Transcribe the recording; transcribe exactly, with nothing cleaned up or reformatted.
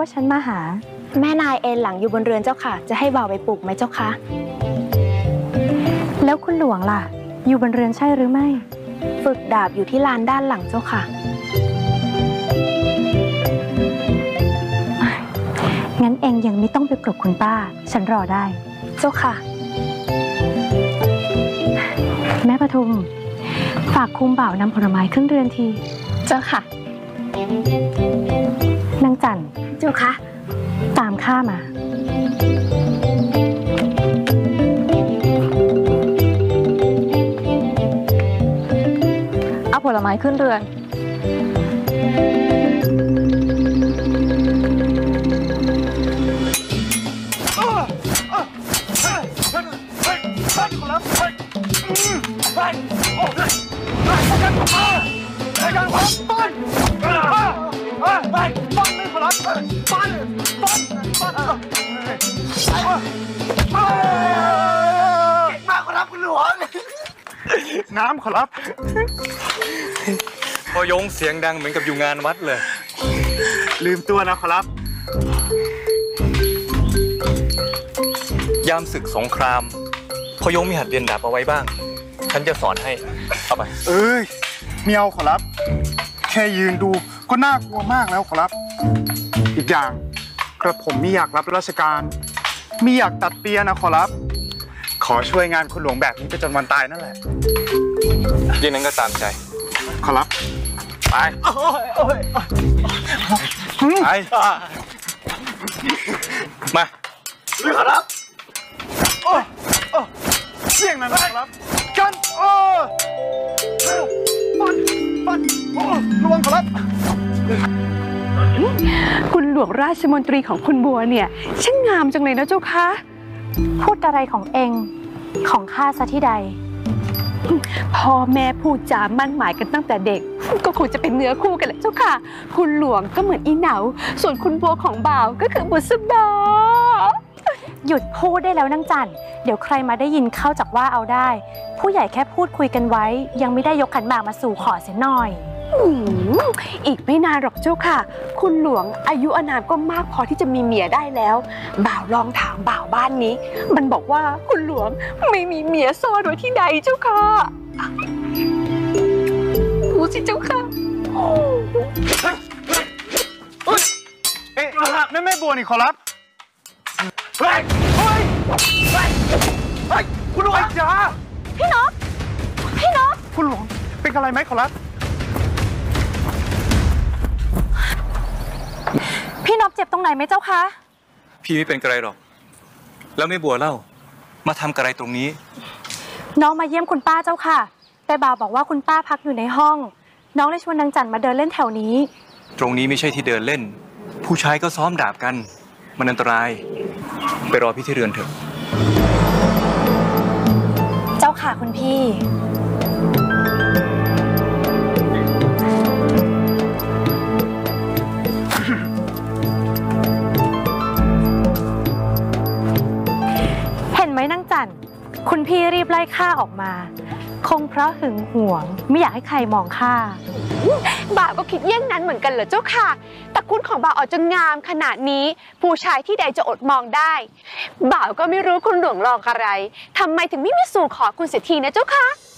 ว่าฉันมาหาแม่นายเอนหลังอยู่บนเรือนเจ้าค่ะจะให้บ่าวไปปลุกไหมเจ้าคะแล้วคุณหลวงล่ะอยู่บนเรือนใช่หรือไม่ฝึกดาบอยู่ที่ลานด้านหลังเจ้าค่ะงั้นเองยังไม่ต้องไปปลุกคุณป้าฉันรอได้เจ้าค่ะแม่ปทุมฝากคุมบ่าวนำผลไม้ขึ้นเรือนทีเจ้าค่ะนางจันเจ้าค่ะตามข้ามาเอาผลไม้ขึ้นเรือนน้ำขอรับพอยงเสียงดังเหมือนกับอยู่งานวัดเลยลืมตัวนะขอรับยามศึกสงครามพอยงมีหัดเรียนดาบเอาไว้บ้างฉันจะสอนให้เอาไปเอ้ยเมียวขอรับแค่ยืนดูก็น่ากลัวมากแล้วขอรับอีกอย่างกระผมไม่อยากรับราชการไม่อยากตัดเปียนะขอรับขอช่วยงานคุณหลวงแบบนี้ไปจนวันตายนั่นแหละยิ่งนั้นก็ตามใจขอรับไปไปมาขอรับเสี่ยงนั่นขอรับกันโอ้ปันปันโอ้ระวังขอรับคุณหลวงราชมนตรีของคุณบัวเนี่ยช่างงามจังเลยนะเจ้าคะพูดอะไรของเองของข้าซะที่ใดพ่อแม่พูดจามั่นหมายกันตั้งแต่เด็กก็คงจะเป็นเนื้อคู่กันแหละเจ้าค่ะคุณหลวงก็เหมือนอีเหนาส่วนคุณบัวของบ่าวก็คือบุษบาหยุดพูดได้แล้วนางจันเดี๋ยวใครมาได้ยินเข้าจากว่าเอาได้ผู้ใหญ่แค่พูดคุยกันไว้ยังไม่ได้ยกขันหมากมาสู่ขอเสียหน่อยอีกไม่นานหรอกเจ้าค่ะคุณหลวงอายุอานามก็มากพอที่จะมีเมียได้แล้วบ่าวลองถามบ่าวบ้านนี้มันบอกว่าคุณหลวงไม่มีเมียซ่อนไว้ที่ใดเจ้าค่ะพูดสิเจ้าค่ะเอ๊ะแม่แม่บัวนี่ขอรับเฮ้ยเฮ้ยเฮ้ยคุณหลวงจ้าพี่นพพี่นพคุณหลวงเป็นอะไรไหมขอรับพี่นพเจ็บตรงไหนไหมเจ้าคะพี่ไม่เป็นอะไรหรอกแล้วไม่บัวเล่ามาทำอะไรตรงนี้น้องมาเยี่ยมคุณป้าเจ้าค่ะแต่บ่าวบอกว่าคุณป้าพักอยู่ในห้องน้องเลยชวนนางจันมาเดินเล่นแถวนี้ตรงนี้ไม่ใช่ที่เดินเล่นผู้ชายก็ซ้อมดาบกันมันอันตรายไปรอพี่ที่เรือนเถอะเจ้าค่ะคุณพี่เห็นไหมนางจันคุณพี่รีบไล่ข้าออกมาคงเพราะหึงหวงไม่อยากให้ใครมองข้าบ่าวก็คิดเยี่ยงนั้นเหมือนกันเหรอเจ้าค่ะตระกูลของบ่าวออกจะงามขนาดนี้ผู้ชายที่ใดจะอดมองได้บ่าวก็ไม่รู้คุณหลวงรองอะไรทำไมถึงไม่มีสู่ขอคุณเสียทีนะเจ้าค่ะ